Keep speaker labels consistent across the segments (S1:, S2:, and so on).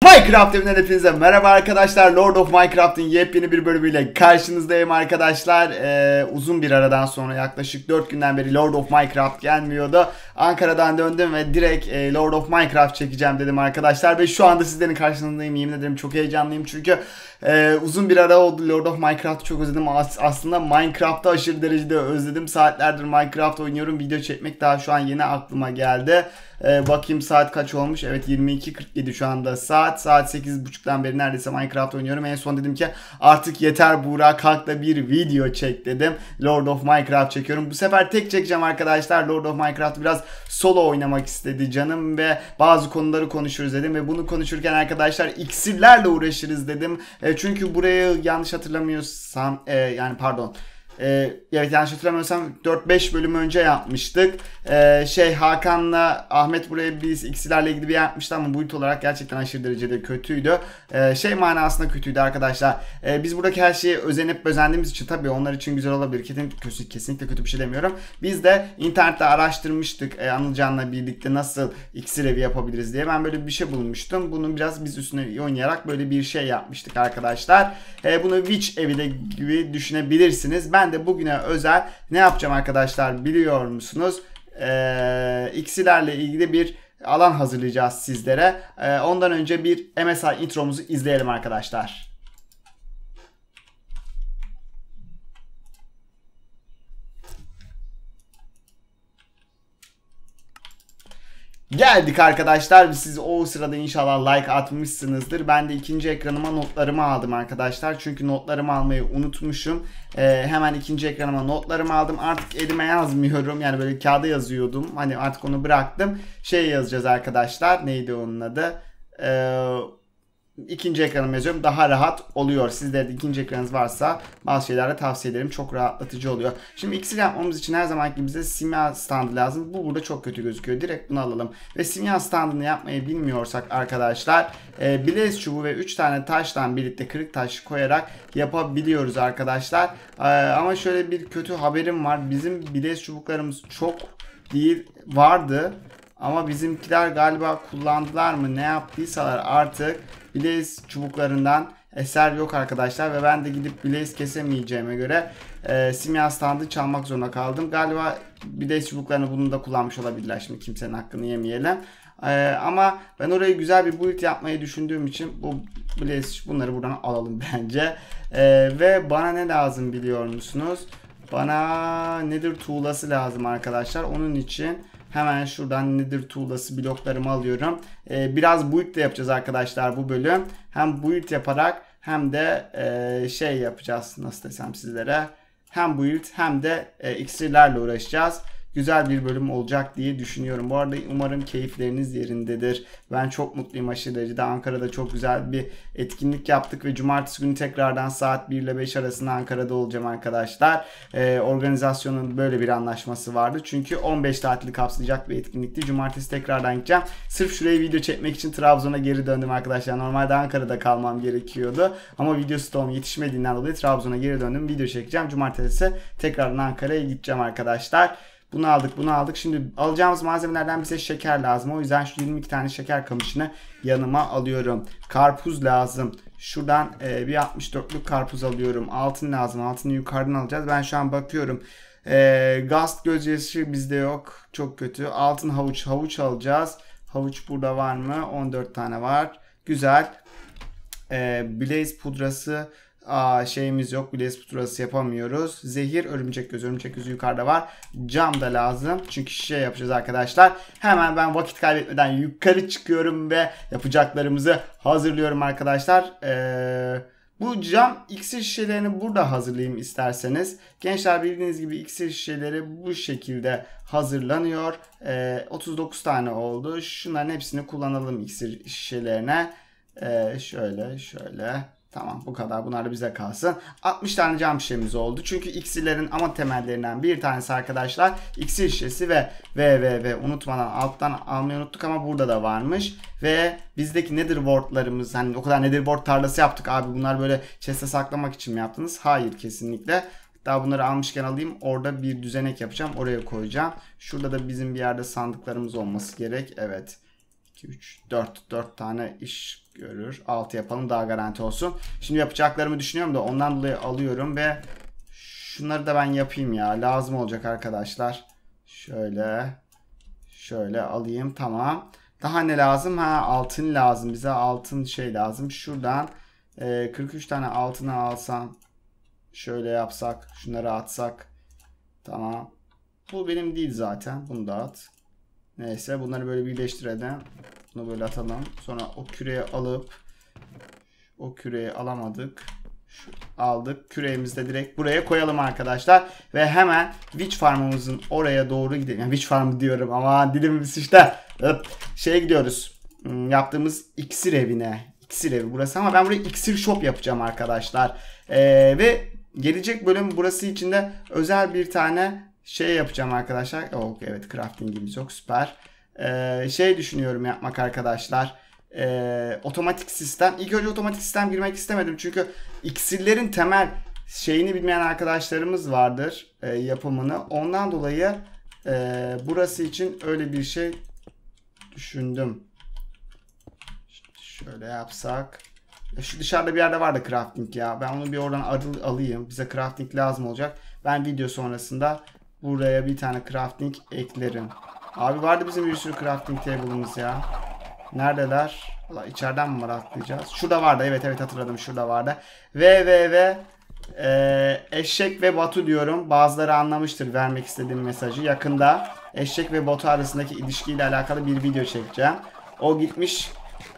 S1: Minecraft evinden hepinize merhaba arkadaşlar. Lord of Minecraft'ın yepyeni bir bölümüyle karşınızdayım arkadaşlar. Uzun bir aradan sonra yaklaşık 4 günden beri Lord of Minecraft gelmiyordu. Ankara'dan döndüm ve direkt Lord of Minecraft çekeceğim dedim arkadaşlar. Ve şu anda sizlerin karşınızdayım. Yemin ederim çok heyecanlıyım çünkü uzun bir ara oldu. Lord of Minecraft'ı çok özledim. Aslında Minecraft'ı aşırı derecede özledim. Saatlerdir Minecraft oynuyorum. Video çekmek daha şu an yeni aklıma geldi. Bakayım saat kaç olmuş. Evet, 22:47 şu anda saat 8:30'dan beri neredeyse Minecraft oynuyorum. En son dedim ki artık yeter Buğra, kalk da bir video çek dedim. Lord of Minecraft çekiyorum. Bu sefer tek çekeceğim arkadaşlar. Lord of Minecraft'ı biraz solo oynamak istedi canım ve bazı konuları konuşuruz dedim. Ve bunu konuşurken arkadaşlar iksirlerle uğraşırız dedim. Çünkü burayı yanlış hatırlamıyorsam evet, yanlış hatırlamıyorsam 4-5 bölüm önce yapmıştık. Hakan'la Ahmet buraya biz iksirlerle ilgili bir yapmıştı ama boyut olarak gerçekten aşırı derecede kötüydü. Manasında kötüydü arkadaşlar. Biz buradaki her şeye özenip özendiğimiz için tabii onlar için güzel olabilir. Kesinlikle kötü bir şey demiyorum. Biz de internette araştırmıştık Anılcan'la birlikte nasıl iksir evi yapabiliriz diye. Ben böyle bir şey bulmuştum. Bunu biraz biz üstüne oynayarak böyle bir şey yapmıştık arkadaşlar. Bunu Witch evi de gibi düşünebilirsiniz. Ben de bugüne özel ne yapacağım arkadaşlar biliyor musunuz? İksirlerle ilgili bir alan hazırlayacağız sizlere. Ondan önce bir MSI intromuzu izleyelim arkadaşlar. Geldik arkadaşlar. Siz o sırada inşallah like atmışsınızdır. Ben de ikinci ekranıma notlarımı aldım arkadaşlar. Çünkü notlarımı almayı unutmuşum. Hemen ikinci ekranıma notlarımı aldım. Artık elime yazmıyorum. Yani böyle kağıda yazıyordum. Hani artık onu bıraktım. Yazacağız arkadaşlar. Neydi onun adı? İkinci ekranıma yazıyorum. Daha rahat oluyor. Sizlerde ikinci ekranınız varsa bazı şeylerle tavsiye ederim. Çok rahatlatıcı oluyor. Şimdi iksir yapmamız için her zamanki gibi bize simya standı lazım. Bu burada çok kötü gözüküyor. Direkt bunu alalım. Ve simya standını yapmayı bilmiyorsak arkadaşlar blaze çubuğu ve 3 tane taştan birlikte kırık taş koyarak yapabiliyoruz arkadaşlar. Ama şöyle bir kötü haberim var. Bizim blaze çubuklarımız çok değil vardı. Ama bizimkiler galiba kullandılar mı ne yaptıysalar artık blaze çubuklarından eser yok arkadaşlar. Ve ben de gidip blaze kesemeyeceğime göre simya standı çalmak zorunda kaldım. Galiba blaze çubuklarını bunu da kullanmış olabilirler. Şimdi kimsenin hakkını yemeyelim. Ama ben orayı güzel bir build yapmayı düşündüğüm için bunları buradan alalım bence. Ve bana ne lazım biliyor musunuz? Bana Nether tuğlası lazım arkadaşlar. Onun için hemen şuradan Nether tuğlası bloklarımı alıyorum. Biraz build de yapacağız arkadaşlar bu bölüm. Hem build yaparak hem de yapacağız. Nasıl desem sizlere. Hem build hem de iksirlerle uğraşacağız. Güzel bir bölüm olacak diye düşünüyorum. Bu arada umarım keyifleriniz yerindedir. Ben çok mutluyum aşırı derecede. Ankara'da çok güzel bir etkinlik yaptık ve cumartesi günü tekrardan saat 1 ile 5 arasında Ankara'da olacağım arkadaşlar. Organizasyonun böyle bir anlaşması vardı. Çünkü 15 tatili kapsayacak bir etkinlikti. Cumartesi tekrardan gideceğim. Sırf şuraya video çekmek için Trabzon'a geri döndüm arkadaşlar. Normalde Ankara'da kalmam gerekiyordu. Ama video stoğum yetişmediğinden dolayı Trabzon'a geri döndüm. Video çekeceğim. Cumartesi tekrardan Ankara'ya gideceğim arkadaşlar. Bunu aldık. Şimdi alacağımız malzemelerden bize şeker lazım. O yüzden şu 22 tane şeker kamışını yanıma alıyorum. Karpuz lazım. Şuradan bir 64'lük karpuz alıyorum. Altın lazım. Altını yukarıdan alacağız. Ben şu an bakıyorum. Gast gözyaşı bizde yok. Çok kötü. Altın havuç alacağız. Havuç burada var mı? 14 tane var. Güzel. Blaze pudrası şeyimiz yok. Blaze pudrası yapamıyoruz. Zehir, örümcek gözü yukarıda var. Cam da lazım. Çünkü yapacağız arkadaşlar. Hemen ben vakit kaybetmeden yukarı çıkıyorum ve yapacaklarımızı hazırlıyorum arkadaşlar. Bu cam iksir şişelerini burada hazırlayayım isterseniz. Gençler bildiğiniz gibi iksir şişeleri bu şekilde hazırlanıyor. 39 tane oldu. Şunların hepsini kullanalım iksir şişelerine. Şöyle. Tamam, bu kadar. Bunlar da bize kalsın. 60 tane cam şişemiz oldu. Çünkü iksirlerin ama temellerinden bir tanesi arkadaşlar iksir şişesi ve unutmadan alttan almayı unuttuk ama burada da varmış. Ve bizdeki nether wardlarımız, hani o kadar nether ward tarlası yaptık abi, bunlar böyle chest'e saklamak için mi yaptınız? Hayır, kesinlikle. Daha bunları almışken alayım. Orada bir düzenek yapacağım. Oraya koyacağım. Şurada da bizim bir yerde sandıklarımız olması gerek. Evet. 2, 3, 4 tane iş görür. 6 yapalım daha garanti olsun. Şimdi yapacaklarımı düşünüyorum da ondan dolayı alıyorum ve şunları da ben yapayım ya. Lazım olacak arkadaşlar. Şöyle alayım. Tamam. Daha ne lazım? Altın lazım. Bize altın şey lazım. Şuradan 43 tane altını alsam. Şöyle yapsak. Şunları atsak. Tamam. Bu benim değil zaten. Bunu da at. Neyse bunları böyle birleştirelim. Bunu böyle atalım. Sonra o küreği alıp o küreği alamadık. Aldık. Küreğimizi de direkt buraya koyalım arkadaşlar. Ve hemen Witch Farm'ımızın oraya doğru gidelim. Yani Witch Farm diyorum ama dilimiz işte. Gidiyoruz. Yaptığımız iksir evine. İksir evi burası ama ben buraya iksir shop yapacağım arkadaşlar. Ve gelecek bölüm burası içinde özel bir tane yapacağım arkadaşlar. Evet, crafting'imiz yok, süper. Düşünüyorum yapmak arkadaşlar. Otomatik sistem. İlk önce otomatik sistem girmek istemedim çünkü iksirlerin temel şeyini bilmeyen arkadaşlarımız vardır, yapımını. Ondan dolayı burası için öyle bir şey düşündüm. Şöyle yapsak. Şu dışarıda bir yerde vardı crafting ya. Ben onu bir oradan alayım. Bize crafting lazım olacak. Ben video sonrasında buraya bir tane crafting eklerim. Abi vardı bizim bir sürü crafting table'ımız ya. Neredeler? Valla içeriden mi var, atlayacağız? Şurada vardı. Evet hatırladım, şurada vardı. Ve Eşek ve Batu diyorum. Bazıları anlamıştır vermek istediğim mesajı. Yakında Eşek ve Batu arasındaki ilişkiyle alakalı bir video çekeceğim. O gitmiş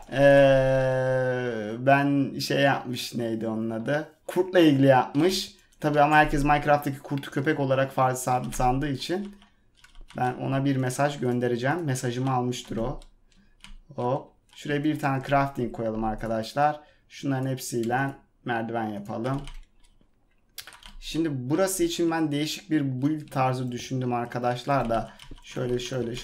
S1: ben yapmış, neydi onun adı? Kurtla ilgili yapmış. Tabi ama herkes Minecraft'taki kurtu köpek olarak sandığı için ben ona bir mesaj göndereceğim. Mesajımı almıştır o. Şuraya bir tane crafting koyalım arkadaşlar. Şunların hepsiyle merdiven yapalım. Şimdi burası için ben değişik bir build tarzı düşündüm arkadaşlar da. Şöyle.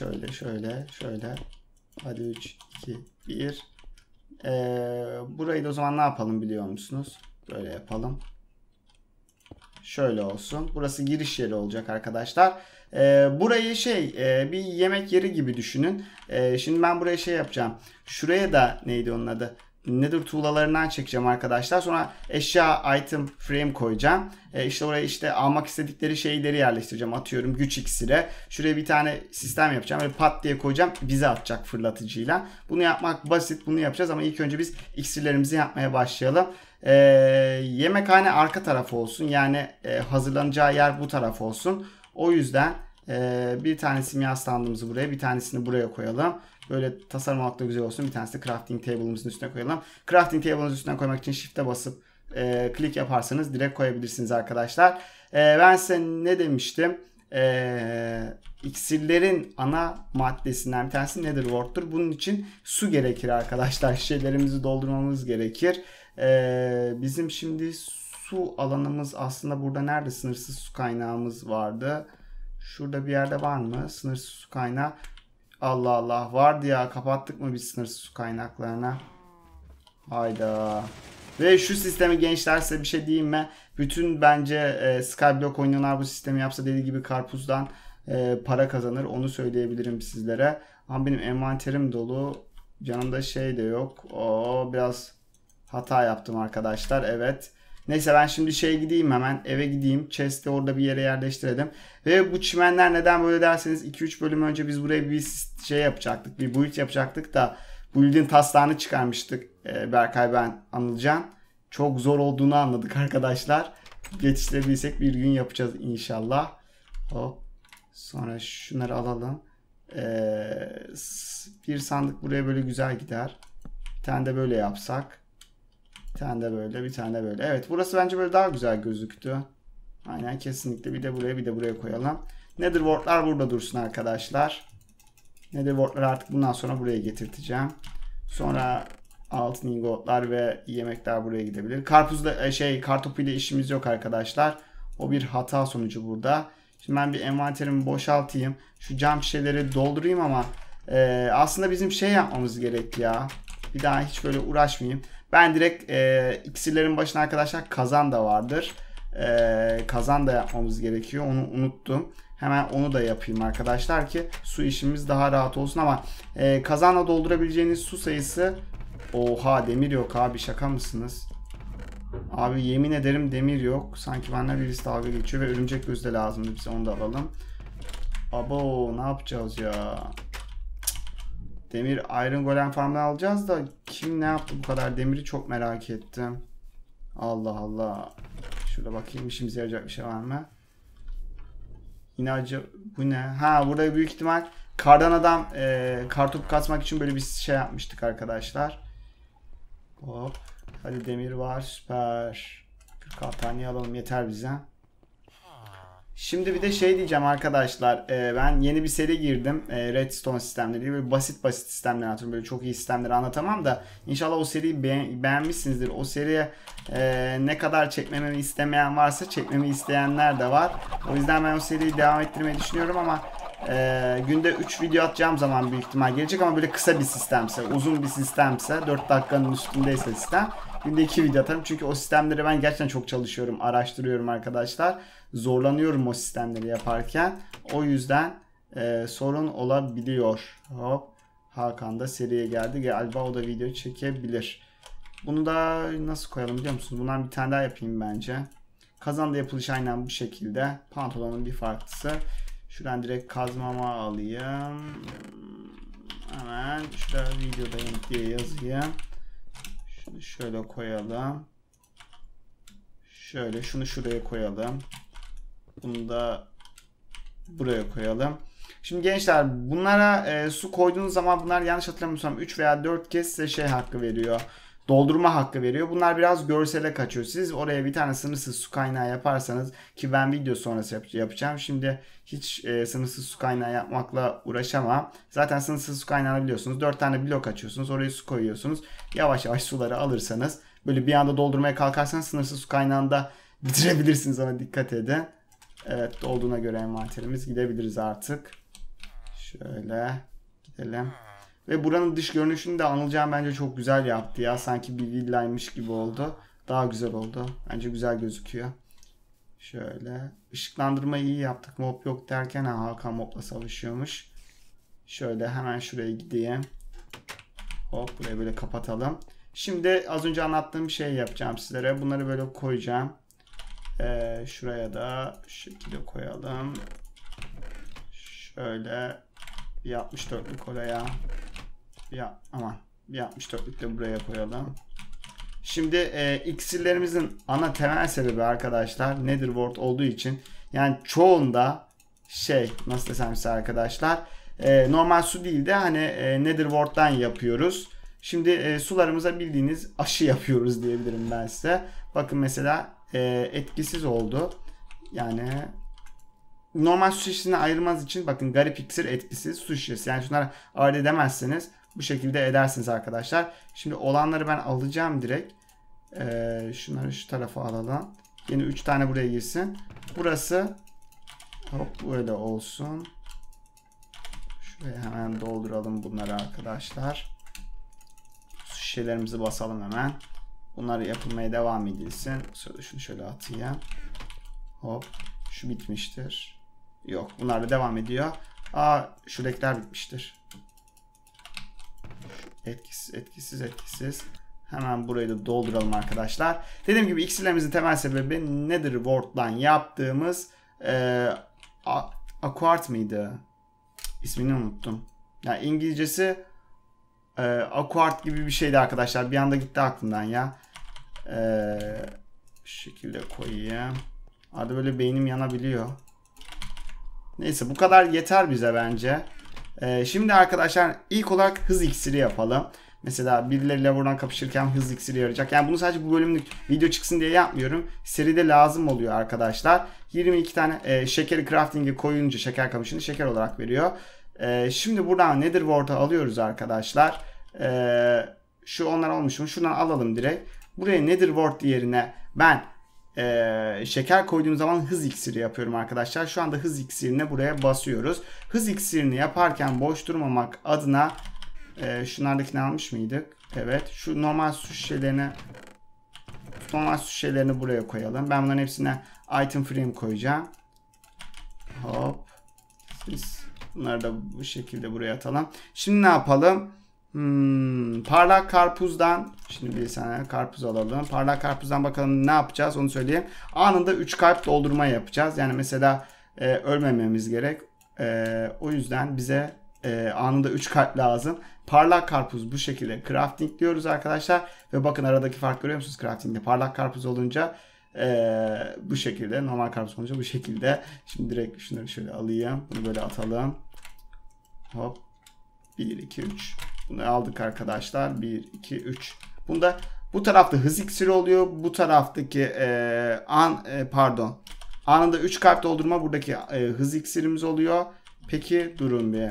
S1: Hadi 3, 2, 1. Burayı da o zaman ne yapalım biliyor musunuz? Böyle yapalım. Şöyle olsun. Burası giriş yeri olacak arkadaşlar. Burayı bir yemek yeri gibi düşünün. Şimdi ben buraya yapacağım. Şuraya da neydi onun adı? Nether tuğlalarından çekeceğim arkadaşlar. Sonra eşya item frame koyacağım. İşte oraya almak istedikleri şeyleri yerleştireceğim. Atıyorum güç iksiri. Şuraya bir tane sistem yapacağım. Böyle pat diye koyacağım. Bize atacak fırlatıcıyla. Bunu yapmak basit. Bunu yapacağız ama ilk önce biz iksirlerimizi yapmaya başlayalım. Yemekhane arka tarafı olsun. Yani hazırlanacağı yer bu taraf olsun. O yüzden bir tane simya standımızı buraya, bir tanesini buraya koyalım. Böyle tasarım olarak da güzel olsun. Bir tanesi de crafting table'ımızın üstüne koyalım. Crafting table'ımızın üstüne koymak için shift'e basıp klik yaparsanız direkt koyabilirsiniz arkadaşlar. Ben size ne demiştim? İksirlerin ana maddesinden bir tanesi Nether Wart'tur. Bunun için su gerekir arkadaşlar. Şişelerimizi doldurmamız gerekir. Bizim şimdi su alanımız aslında burada nerede? Sınırsız su kaynağımız vardı. Şurada bir yerde var mı? Sınırsız su kaynağı. Allah Allah, vardı ya, kapattık mı biz sınırsız su kaynaklarına? Hayda. Ve şu sistemi gençler, size bir şey diyeyim mi? Bütün bence Skyblock oynayanlar bu sistemi yapsa dediği gibi karpuzdan para kazanır. Onu söyleyebilirim sizlere. Ama benim envanterim dolu. Canımda de yok. Biraz hata yaptım arkadaşlar. Evet. Neyse ben şimdi gideyim, hemen eve gideyim. Chest'i orada bir yere yerleştirelim. Ve bu çimenler neden böyle derseniz 2-3 bölüm önce biz buraya bir yapacaktık. Bir build yapacaktık da build'in taslağını çıkarmıştık. Berkay, ben, Anılcan. Çok zor olduğunu anladık arkadaşlar. Yetiştirebilsek bir gün yapacağız inşallah. Sonra şunları alalım. Bir sandık buraya böyle güzel gider. Bir tane de böyle yapsak. Bir tane de böyle, bir tane de böyle. Evet, burası bence böyle daha güzel gözüktü. Aynen, kesinlikle. Bir de buraya koyalım. Nether Wart'lar burada dursun arkadaşlar. Nether Wart'ları artık bundan sonra buraya getirteceğim. Sonra altın ingotlar ve yemekler buraya gidebilir. Karpuzla kartopu ile işimiz yok arkadaşlar. O bir hata sonucu burada. Şimdi ben bir envanterimi boşaltayım. Şu cam şişeleri doldurayım ama aslında bizim yapmamız gerek ya. Bir daha hiç böyle uğraşmayayım. Ben direkt iksirlerin başına arkadaşlar kazan da vardır. Kazan da yapmamız gerekiyor. Onu unuttum. Hemen onu da yapayım arkadaşlar ki su işimiz daha rahat olsun ama kazanla doldurabileceğiniz su sayısı, oha demir yok abi, şaka mısınız? Abi yemin ederim demir yok. Sanki benden birisi dalga geçiyor ve örümcek gözü de lazımdı bize, onu da alalım. Abo ne yapacağız ya? Demir Iron Golem farm'dan alacağız da kim ne yaptı bu kadar demiri, çok merak ettim. Allah Allah. Şurada bakayım işimize yarayacak bir şey var mı? Yine acı bu ne? Ha, burada büyük ihtimal kardan adam kartopu kasmak için böyle bir şey yapmıştık arkadaşlar. Hop. Hadi demir var, süper. 46 tane alalım, yeter bize. Şimdi bir de şey diyeceğim arkadaşlar. Ben yeni bir seri girdim. Redstone sistemleri. Böyle basit sistemler anlatıyorum. Böyle çok iyi sistemleri anlatamam da. İnşallah o seriyi beğenmişsinizdir. O seriye ne kadar çekmemi istemeyen varsa, çekmemi isteyenler de var. O yüzden ben o seriyi devam ettirmeyi düşünüyorum ama günde 3 video atacağım zaman büyük ihtimal gelecek ama böyle kısa bir sistemse, uzun bir sistemse, 4 dakikanın üstündeyse sistem, günde 2 video atarım. Çünkü o sistemleri ben gerçekten çok çalışıyorum, araştırıyorum arkadaşlar. Zorlanıyorum o sistemleri yaparken. O yüzden sorun olabiliyor. Hop. Hakan da seriye geldi. Galiba o da video çekebilir. Bunu da nasıl koyalım biliyor musunuz? Bundan bir tane daha yapayım bence. Kazanda yapılış aynen bu şekilde. Pantolonun bir farklısı. Şuradan direkt kazmama alayım. Hemen şurada videodayım diye yazayım. Şunu şöyle koyalım. Şöyle şunu şuraya koyalım. Bunu da buraya koyalım. Şimdi gençler bunlara su koyduğunuz zaman bunlar yanlış hatırlamıyorsam 3 veya 4 kez size şey hakkı veriyor. Doldurma hakkı veriyor. Bunlar biraz görsele kaçıyor. Siz oraya bir tane sınırsız su kaynağı yaparsanız, ki ben video sonrası yapacağım. Şimdi hiç sınırsız su kaynağı yapmakla uğraşamam. Zaten sınırsız su kaynağını biliyorsunuz. 4 tane blok açıyorsunuz. Oraya su koyuyorsunuz. Yavaş yavaş suları alırsanız, böyle bir anda doldurmaya kalkarsanız sınırsız su kaynağında bitirebilirsiniz. Ona dikkat edin. Evet, dolduğuna göre envanterimiz, gidebiliriz artık. Şöyle gidelim. Ve buranın dış görünüşünü de Anılcan bence çok güzel yaptı ya. Sanki bir villaymış gibi oldu. Daha güzel oldu. Bence güzel gözüküyor. Şöyle. Işıklandırmayı iyi yaptık. Mob yok derken Hakan mobla savaşıyormuş. Şöyle hemen şuraya gideyim. Hop, burayı böyle kapatalım. Şimdi az önce anlattığım şeyi yapacağım sizlere. Bunları böyle koyacağım. Şuraya da şu şekilde koyalım. Şöyle bir 64'lük oraya. Bir 64'lük de buraya koyalım. Şimdi iksirlerimizin ana temel sebebi arkadaşlar Nether Wart olduğu için, yani çoğunda nasıl desem size arkadaşlar, normal su değil de hani Nether Wart'tan yapıyoruz. Şimdi sularımıza bildiğiniz aşı yapıyoruz diyebilirim ben size. Bakın mesela etkisiz oldu. Yani normal su şişesini ayırmaz için bakın, garip iksir etkisiz su şişesi. Yani şunları ayırt edemezseniz bu şekilde edersiniz arkadaşlar. Şimdi olanları ben alacağım direkt. Şunları şu tarafa alalım. Yine 3 tane buraya girsin. Burası hop böyle olsun. Şuraya hemen dolduralım bunları arkadaşlar. Su şişelerimizi basalım hemen. Bunlar yapılmaya devam edilsin. Şunu şöyle atayım. Hop. Şu bitmiştir. Yok. Bunlar da devam ediyor. Şuradakiler bitmiştir. Etkisiz. Hemen burayı da dolduralım arkadaşlar. Dediğim gibi iksirlerimizin temel sebebi Nether Wart'tan yaptığımız Aquart mıydı? İsmini unuttum. Yani İngilizcesi Aquart gibi bir şeydi arkadaşlar. Bir anda gitti aklımdan ya. Şu şekilde koyayım. Arada böyle beynim yanabiliyor. Neyse, bu kadar yeter bize bence. Şimdi arkadaşlar ilk olarak hız iksiri yapalım. Mesela birileriyle buradan kapışırken hız iksiri yarayacak. Yani bunu sadece bu bölümlük video çıksın diye yapmıyorum. Seride lazım oluyor arkadaşlar. 22 tane şekeri crafting'e koyunca şeker kamışını şeker olarak veriyor. Şimdi buradan Nether Wart'ı alıyoruz arkadaşlar. Şu onlar olmuş mu? Şuradan alalım direkt. Buraya Nether Wart yerine ben şeker koyduğum zaman hız iksiri yapıyorum arkadaşlar. Şu anda hız iksirini buraya basıyoruz. Hız iksirini yaparken boş durmamak adına şunlardakini almış mıydık? Evet. Şu normal su şişelerini buraya koyalım. Ben bunların hepsine item frame koyacağım. Hop. Biz bunları da bu şekilde buraya atalım. Şimdi ne yapalım? Parlak karpuzdan, şimdi bir saniye karpuz alalım. Parlak karpuzdan bakalım ne yapacağız onu söyleyeyim. Anında 3 kalp doldurma yapacağız. Yani mesela ölmememiz gerek. O yüzden bize anında 3 kalp lazım. Parlak karpuz bu şekilde crafting diyoruz arkadaşlar. Ve bakın aradaki fark görüyor musunuz crafting'de? Parlak karpuz olunca bu şekilde, normal karpuz olunca bu şekilde. Şimdi direkt şunları şöyle alayım. Bunu böyle atalım. Hop. 1, 2, 3. Bunu aldık arkadaşlar. 1, 2, 3. Bunda bu tarafta hız iksiri oluyor. Bu taraftaki anında 3 kalp doldurma, buradaki hız iksirimiz oluyor. Peki durun bir.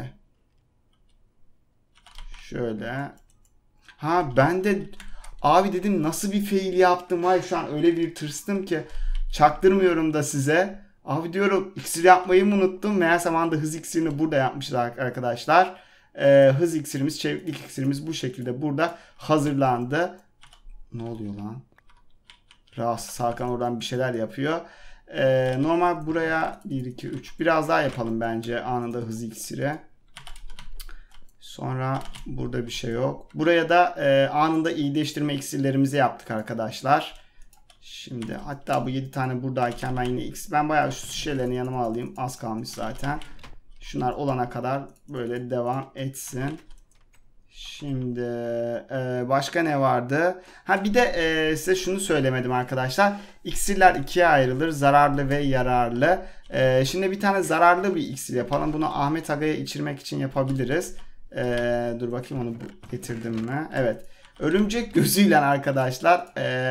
S1: Şöyle. Ha ben de abi dedim nasıl bir fail yaptım. Ay şu an öyle bir tırstım ki çaktırmıyorum da size. Abi diyorum iksir yapmayı mı unuttum. Meğer zamanda hız iksirini burada yapmışız arkadaşlar. Hız iksirimiz, çeviklik iksirimiz bu şekilde burada hazırlandı. Ne oluyor lan? Rahatsız Hakan oradan bir şeyler yapıyor. Normal buraya 1, 2, 3 biraz daha yapalım bence anında hız iksiri. Sonra burada bir şey yok. Buraya da anında iyileştirme iksirlerimizi yaptık arkadaşlar. Şimdi hatta bu 7 tane buradayken ben yine ben bayağı şu şeylerini yanıma alayım. Az kalmış zaten. Şunlar olana kadar böyle devam etsin. Şimdi başka ne vardı? Ha bir de size şunu söylemedim arkadaşlar. İksirler ikiye ayrılır. Zararlı ve yararlı. Şimdi bir tane zararlı bir iksir yapalım. Bunu Ahmet Aga'ya içirmek için yapabiliriz. Dur bakayım onu getirdim mi? Evet. Örümcek gözüyle arkadaşlar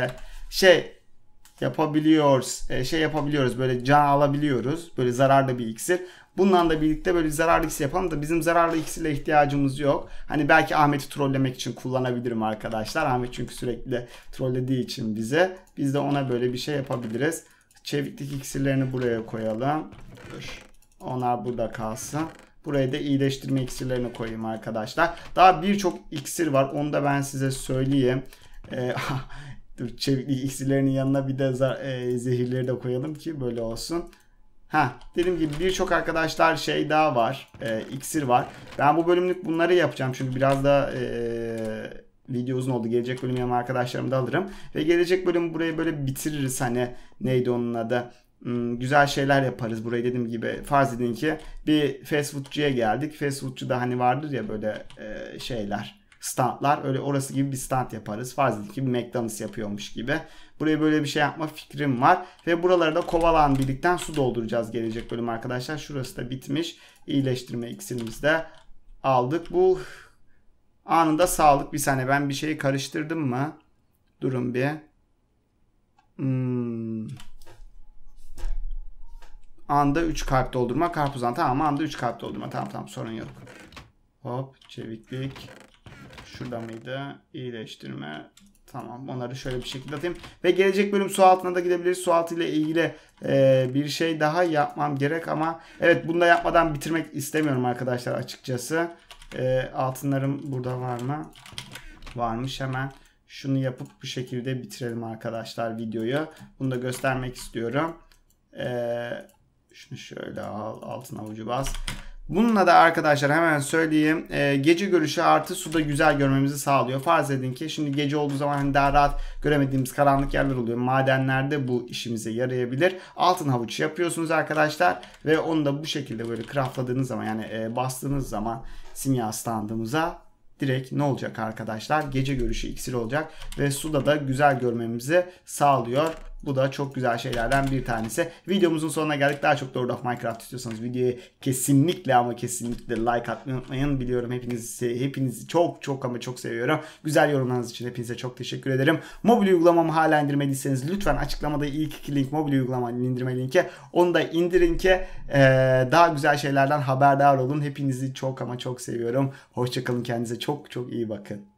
S1: yapabiliyoruz. Yapabiliyoruz. Böyle can alabiliyoruz. Böyle zararlı bir iksir. Bununla da birlikte böyle zararlı iksir yapalım da bizim zararlı iksirle ihtiyacımız yok. Hani belki Ahmet'i trollemek için kullanabilirim arkadaşlar. Ahmet çünkü sürekli trollediği için bize. Biz de ona böyle bir şey yapabiliriz. Çeviklik iksirlerini buraya koyalım. Onlar burada kalsın. Buraya da iyileştirme iksirlerini koyayım arkadaşlar. Daha birçok iksir var. Onu da ben size söyleyeyim. Dur, çeviklik iksirlerinin yanına bir de zehirleri de koyalım ki böyle olsun. Dediğim gibi birçok arkadaşlar daha var. İksir var. Ben bu bölümlük bunları yapacağım. Çünkü biraz da video uzun oldu. Gelecek bölüm yanıma arkadaşlarımı da alırım. Ve gelecek bölüm burayı böyle bitiririz. Hani neydi onun adı? Güzel şeyler yaparız. Burayı dediğim gibi farz edin ki bir fast foodcuya geldik. Fast foodcuda hani vardır ya böyle standlar. Öyle orası gibi bir stand yaparız. Farz edin ki bir McDonald's yapıyormuş gibi. Buraya böyle bir şey yapma fikrim var. Ve buraları da kovalan birlikten su dolduracağız gelecek bölüm arkadaşlar. Şurası da bitmiş. İyileştirme iksirimizi de aldık. Bu anında sağlık. Bir saniye ben bir şeyi karıştırdım mı? Durun bir. Anda 3 kalp doldurma. Karpuzdan tamam anda 3 kalp doldurma. Tamam sorun yok. Hop çeviklik. Şurada mıydı? İyileştirme. Tamam onları şöyle bir şekilde atayım. Ve gelecek bölüm su altına da gidebiliriz. Su altı ile ilgili bir şey daha yapmam gerek ama evet bunu da yapmadan bitirmek istemiyorum arkadaşlar açıkçası. Altınlarım burada var mı? Varmış, hemen şunu yapıp bu şekilde bitirelim arkadaşlar videoyu. Bunu da göstermek istiyorum. Şunu şöyle al, altın avucu bas. Bununla da arkadaşlar hemen söyleyeyim. Gece görüşü artı suda güzel görmemizi sağlıyor. Farz edin ki şimdi gece olduğu zaman hani daha rahat göremediğimiz karanlık yerler oluyor. Madenlerde bu işimize yarayabilir. Altın havuç yapıyorsunuz arkadaşlar. Ve onu da bu şekilde böyle craftladığınız zaman yani bastığınız zaman simya standımıza direkt ne olacak arkadaşlar? Gece görüşü iksiri olacak. Ve suda da güzel görmemizi sağlıyor. Bu da çok güzel şeylerden bir tanesi. Videomuzun sonuna geldik. Daha çok World of Minecraft istiyorsanız videoyu kesinlikle ama kesinlikle like atmayı unutmayın. Biliyorum hepinizi çok ama çok seviyorum. Güzel yorumlarınız için hepinize çok teşekkür ederim. Mobil uygulamamı hala indirmediyseniz lütfen açıklamada ilk iki link mobil uygulamanın indirme linki. Onu da indirin ki daha güzel şeylerden haberdar olun. Hepinizi çok ama çok seviyorum. Hoşçakalın, kendinize çok iyi bakın.